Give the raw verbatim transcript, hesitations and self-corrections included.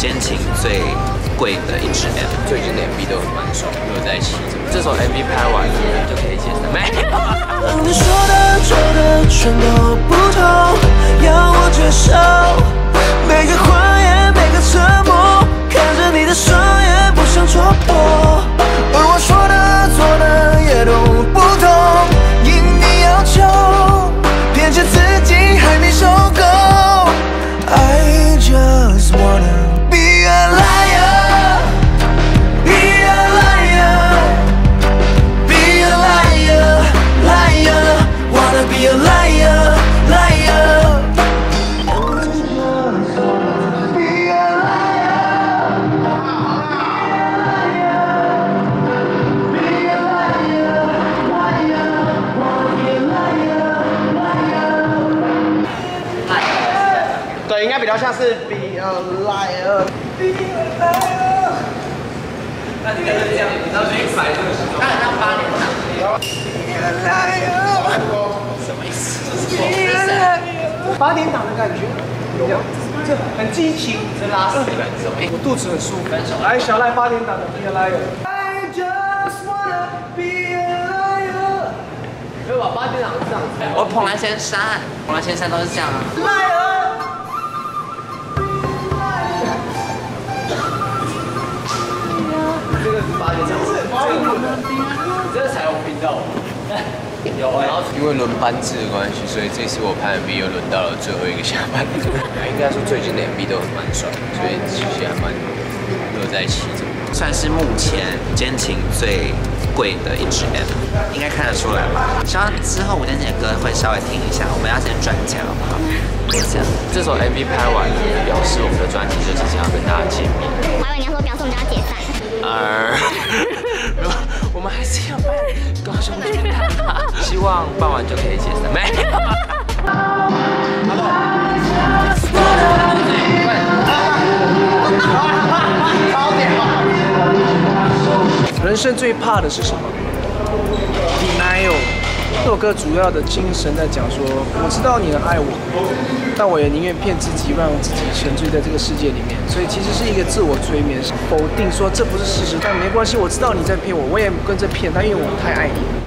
奸情最贵的一支 M， 最近的 M V 都很蛮爽，乐在其中。这首 M V 拍完了就可以解散。没有。 你说的、做的全都不同，要我接受每个谎言、每个沉默，看着你的双眼不想戳破，而我说的、做的也都不同，因你要求，骗着自己还没受够。I just wanna be a liar, be a liar, be a liar, liar, wanna be a liar, liar. Be a liar, be a liar, liar, wanna be a liar, liar. 对，应该比较像是 be a liar, be a liar。 那这个是这样，你知道谁买这个时候？当然要八点档。 Be a liar， 什么意思？ be a liar。八点档的感觉，有吗？这很激情， 这拉屎的什么？ 我肚子很舒服。来，小赖八点档的 be a liar。I just wanna be a liar。没有吧？八点档是这样子。 我蓬莱仙山，蓬莱仙山都是这样啊。 liar。这个是八点档，这个彩虹频道。有，然后因为轮班制的关系，所以这次我拍 M V 又轮到了最后一个下班。应该说最近的 M V 都很蛮爽，所以其实还蛮乐在其中。算是目前奸情最贵的一支 M， 应该看得出来吧？希望之后吴建姐的歌会稍微听一下，我们要先转嫁好不好？这样，这首 M V 拍完了，表示我们的专辑就即将要跟大家见面。 我还以为你要说表示我们要解散。 而我们还是要办高雄巨蛋吧，希望办完就可以解散。没有。 人生最怕的是什么 ？Denial。这首歌主要的精神在讲说，我知道你很爱我，但我也宁愿骗自己，让自己沉醉在这个世界里面。所以其实是一个自我催眠，否定说这不是事实，但没关系，我知道你在骗我，我也跟着骗他，因为我太爱你。